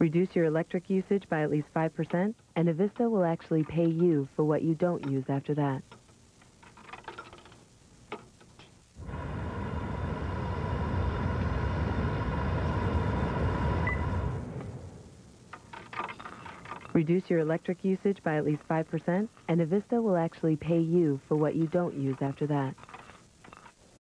Reduce your electric usage by at least 5%, and Avista will actually pay you for what you don't use after that. Reduce your electric usage by at least 5%, and Avista will actually pay you for what you don't use after that.